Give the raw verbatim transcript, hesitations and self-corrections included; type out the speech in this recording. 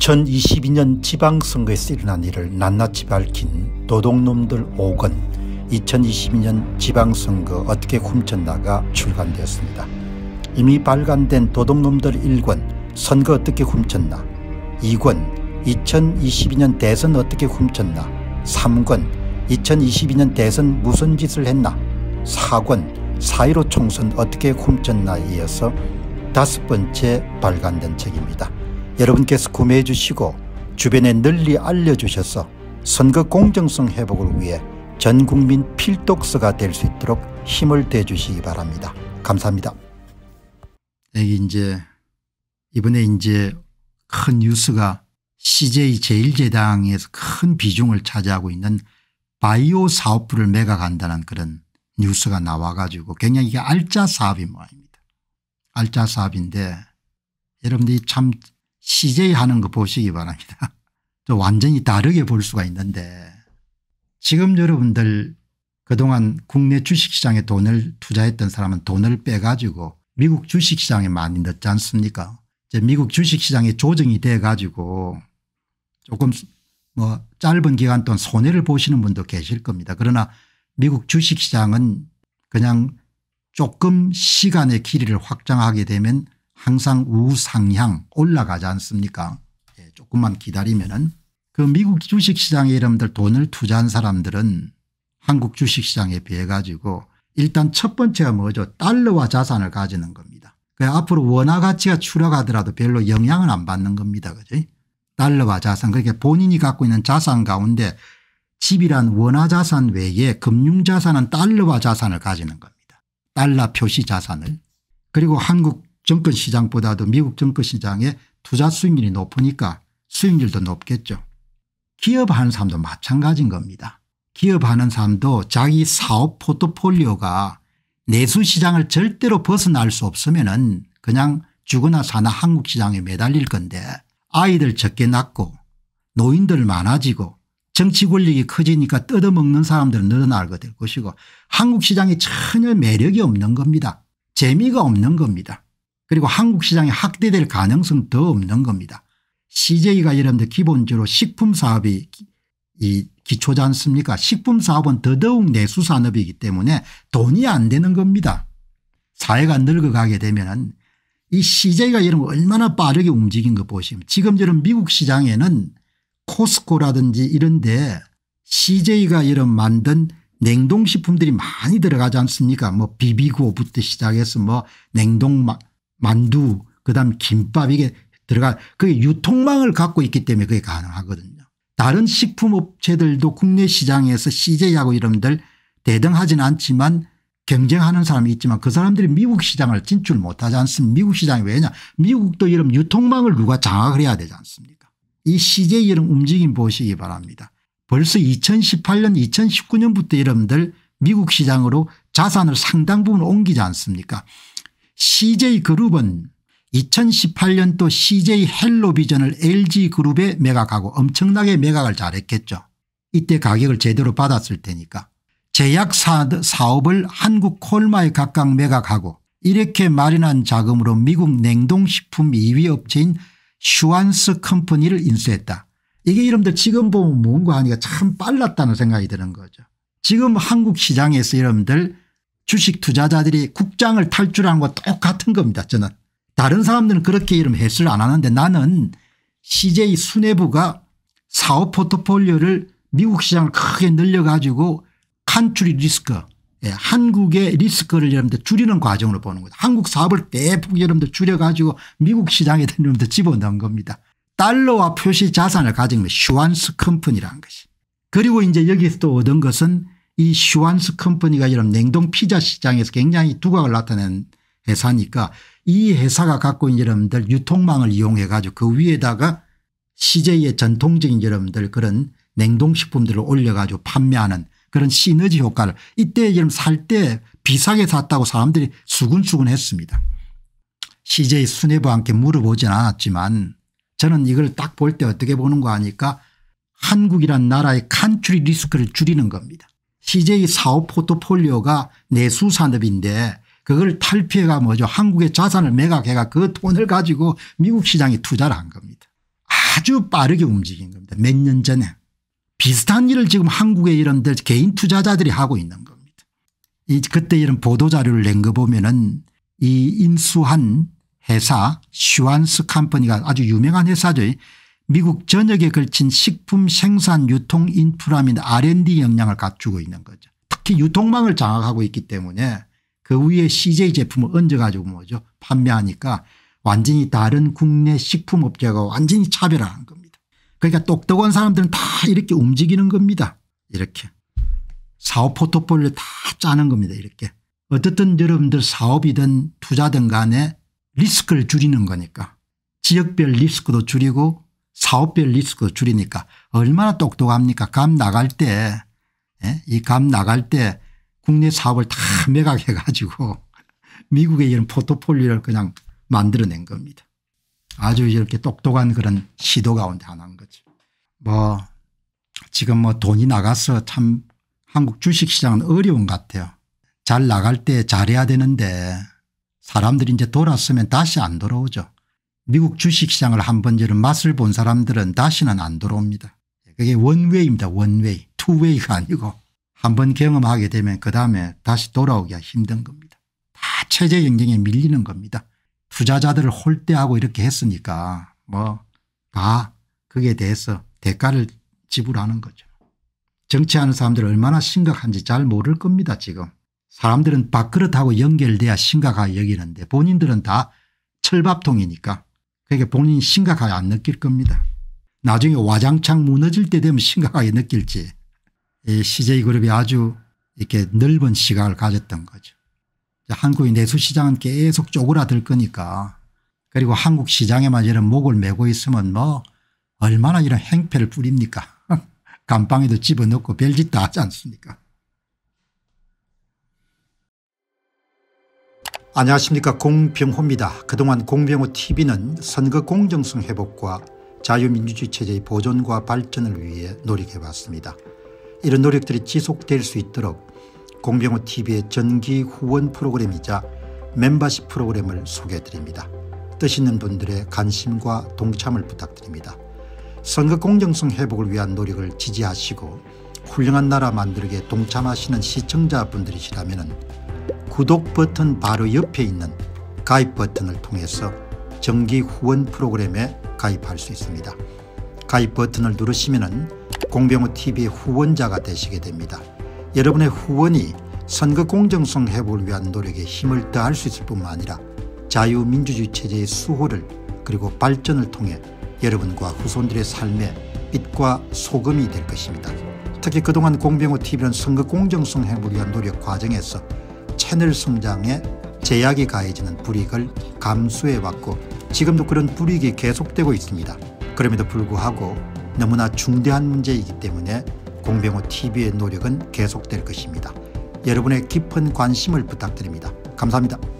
이천이십이 년 지방선거에서 일어난 일을 낱낱이 밝힌 도둑놈들 오 권 이천이십이 년 지방선거 어떻게 훔쳤나가 출간되었습니다. 이미 발간된 도둑놈들 일 권 선거 어떻게 훔쳤나, 이 권 이천이십이 년 대선 어떻게 훔쳤나, 삼 권 이천이십이 년 대선 무슨 짓을 했나, 사 권 사 일오 총선 어떻게 훔쳤나에 이어서 다섯 번째 발간된 책입니다. 여러분께서 구매해 주시고 주변에 널리 알려주셔서 선거 공정성 회복을 위해 전국민 필독서가 될 수 있도록 힘을 대주시기 바랍니다. 감사합니다. 여기 이제 이번에 이제 큰 뉴스가 씨제이 제일제당에서 큰 비중을 차지하고 있는 바이오 사업부를 매각한다는 그런 뉴스가 나와가지고 굉장히 이게 알짜 사업이 모양입니다. 알짜 사업인데 여러분들이 참 씨제이 하는 거 보시기 바랍니다. 또 완전히 다르게 볼 수가 있는데 지금 여러분들 그동안 국내 주식시장에 돈을 투자했던 사람은 돈을 빼가지고 미국 주식시장에 많이 넣지 않습니까? 이제 미국 주식시장에 조정이 돼가지고 조금 뭐 짧은 기간 동안 손해를 보시는 분도 계실 겁니다. 그러나 미국 주식시장은 그냥 조금 시간의 길이를 확장하게 되면 항상 우상향 올라가지 않습니까? 예, 조금만 기다리면은 그 미국 주식시장에 여러분들 돈을 투자한 사람들은 한국 주식시장에 비해 가지고 일단 첫 번째가 뭐죠? 달러와 자산을 가지는 겁니다. 그러니까 앞으로 원화 가치가 추락하더라도 별로 영향을 안 받는 겁니다. 그죠? 달러와 자산, 그러니까 본인이 갖고 있는 자산 가운데 집이란 원화 자산 외에 금융 자산은 달러와 자산을 가지는 겁니다. 달러 표시 자산을. 그리고 한국 정권시장보다도 미국 정권시장의 투자 수익률이 높으니까 수익률도 높겠죠. 기업하는 사람도 마찬가지인 겁니다. 기업하는 사람도 자기 사업 포트폴리오가 내수시장을 절대로 벗어날 수 없으면은 그냥 죽으나 사나 한국 시장에 매달릴 건데 아이들 적게 낳고 노인들 많아지고 정치 권력이 커지니까 뜯어먹는 사람들은 늘어나게 될 것이고 한국 시장에 전혀 매력이 없는 겁니다. 재미가 없는 겁니다. 그리고 한국 시장이 확대될 가능성 더 없는 겁니다. 씨제이가 여러분들 기본적으로 식품 사업이 이 기초지 않습니까? 식품 사업은 더더욱 내수 산업이기 때문에 돈이 안 되는 겁니다. 사회가 늙어가게 되면은 이 씨제이가 여러분 얼마나 빠르게 움직인 거 보시면 지금 여러분 미국 시장에는 코스코라든지 이런데 씨제이가 여러분 만든 냉동식품들이 많이 들어가지 않습니까? 뭐 비비고부터 시작해서 뭐 냉동 만두 그다음 김밥 이게 들어가 그게 유통망을 갖고 있기 때문에 그게 가능하거든요. 다른 식품업체들도 국내 시장에서 씨제이하고 여러분들 대등하지는 않지만 경쟁하는 사람이 있지만 그 사람들이 미국 시장을 진출 못하지 않습니까? 미국 시장이 왜냐? 미국도 여러분 유통망을 누가 장악을 해야 되지 않습니까? 이 씨제이 여러분 움직임 보시기 바랍니다. 벌써 이천십팔 년 이천십구 년부터 여러분들 미국 시장으로 자산을 상당 부분 옮기지 않습니까? 씨제이그룹은 이천십팔 년도 씨제이 헬로비전을 엘지그룹에 매각하고 엄청나게 매각을 잘했겠죠. 이때 가격을 제대로 받았을 테니까. 제약 사업을 한국 콜마에 각각 매각하고 이렇게 마련한 자금으로 미국 냉동식품 이 위 업체인 슈완스 컴퍼니를 인수했다. 이게 여러분들 지금 보면 뭔가 하니까 참 빨랐다는 생각이 드는 거죠. 지금 한국 시장에서 여러분들 주식 투자자들이 국장을 탈출하는 거 똑같은 겁니다. 저는 다른 사람들은 그렇게 이름 해설 안 하는데 나는 씨제이 수뇌부가 사업 포트폴리오를 미국 시장을 크게 늘려가지고 컨트리 리스크, 예, 한국의 리스크를 여러분들 줄이는 과정으로 보는 거죠. 한국 사업을 대폭 여러분들 줄여가지고 미국 시장에 여러분들 집어넣은 겁니다. 달러와 표시 자산을 가진 게 슈완스 컴퍼니라는 것이. 그리고 이제 여기서 또 얻은 것은 이 슈완스 컴퍼니가 여러분 냉동 피자 시장에서 굉장히 두각을 나타낸 회사니까 이 회사가 갖고 있는 여러분들 유통망을 이용해 가지고 그 위에다가 씨제이의 전통적인 여러분들 그런 냉동식품들을 올려가지고 판매하는 그런 시너지 효과를 이때 여러분 살 때 비싸게 샀다고 사람들이 수군수군 했습니다. 씨제이 수뇌부와 함께 물어보진 않았지만 저는 이걸 딱 볼 때 어떻게 보는 거 하니까 한국이란 나라의 컨트리 리스크를 줄이는 겁니다. 씨제이 사업 포트폴리오가 내수 산업인데 그걸 탈피해가 뭐죠. 한국의 자산을 매각해가 그 돈을 가지고 미국 시장에 투자를 한 겁니다. 아주 빠르게 움직인 겁니다. 몇 년 전에. 비슷한 일을 지금 한국의 이런 개인 투자자들이 하고 있는 겁니다. 이 그때 이런 보도자료를 낸 거 보면은 이 인수한 회사 슈완스 컴퍼니가 아주 유명한 회사죠. 미국 전역에 걸친 식품 생산 유통 인프라 및 알 앤 디 역량을 갖추고 있는 거죠. 특히 유통망을 장악하고 있기 때문에 그 위에 씨제이 제품을 얹어가지고 뭐죠 판매하니까 완전히 다른 국내 식품업체가 완전히 차별화한 겁니다. 그러니까 똑똑한 사람들은 다 이렇게 움직이는 겁니다. 이렇게 사업 포트폴리오를 다 짜는 겁니다. 이렇게 어떻든 여러분들 사업이든 투자든 간에 리스크를 줄이는 거니까 지역별 리스크도 줄이고 사업별 리스크도 줄이니까 얼마나 똑똑합니까. 감 나갈 때 이 감 나갈 때 국내 사업을 다 매각해 가지고 미국의 이런 포트폴리오를 그냥 만들어낸 겁니다. 아주 이렇게 똑똑한 그런 시도 가운데 하나인 거죠. 뭐 지금 뭐 돈이 나가서 참 한국 주식시장은 어려운 것 같아요. 잘 나갈 때 잘해야 되는데 사람들이 이제 돌았으면 다시 안 돌아오죠. 미국 주식시장을 한번 이런 맛을 본 사람들은 다시는 안 돌아옵니다. 그게 원웨이입니다. 원웨이. 투웨이가 아니고 한번 경험하게 되면 그다음에 다시 돌아오기가 힘든 겁니다. 다 체제 경쟁에 밀리는 겁니다. 투자자들을 홀대하고 이렇게 했으니까 뭐 다 거기에 대해서 대가를 지불하는 거죠. 정치하는 사람들 얼마나 심각한지 잘 모를 겁니다. 지금 사람들은 밥그릇하고 연결돼야 심각하게 여기는데 본인들은 다 철밥통이니까 그러니까 본인이 심각하게 안 느낄 겁니다. 나중에 와장창 무너질 때 되면 심각하게 느낄지. 이 씨제이그룹이 아주 이렇게 넓은 시각을 가졌던 거죠. 한국의 내수시장은 계속 쪼그라들 거니까 그리고 한국 시장에만 이런 목을 메고 있으면 뭐 얼마나 이런 행패를 부립니까. 감방에도 집어넣고 별짓 다 하지 않습니까. 안녕하십니까. 공병호입니다. 그동안 공병호티비는 선거 공정성 회복과 자유민주주의 체제의 보존과 발전을 위해 노력해왔습니다. 이런 노력들이 지속될 수 있도록 공병호티비의 정기 후원 프로그램이자 멤버십 프로그램을 소개해드립니다. 뜻 있는 분들의 관심과 동참을 부탁드립니다. 선거 공정성 회복을 위한 노력을 지지하시고 훌륭한 나라 만들기에 동참하시는 시청자분들이시라면 구독 버튼 바로 옆에 있는 가입 버튼을 통해서 정기 후원 프로그램에 가입할 수 있습니다. 가입 버튼을 누르시면 공병호티비의 후원자가 되시게 됩니다. 여러분의 후원이 선거 공정성 회복을 위한 노력에 힘을 더할 수 있을 뿐만 아니라 자유민주주의 체제의 수호를 그리고 발전을 통해 여러분과 후손들의 삶에 빛과 소금이 될 것입니다. 특히 그동안 공병호티비는 선거 공정성 회복을 위한 노력 과정에서 채널 성장에 제약이 가해지는 불이익을 감수해왔고 지금도 그런 불이익이 계속되고 있습니다. 그럼에도 불구하고 너무나 중대한 문제이기 때문에 공병호티비의 노력은 계속될 것입니다. 여러분의 깊은 관심을 부탁드립니다. 감사합니다.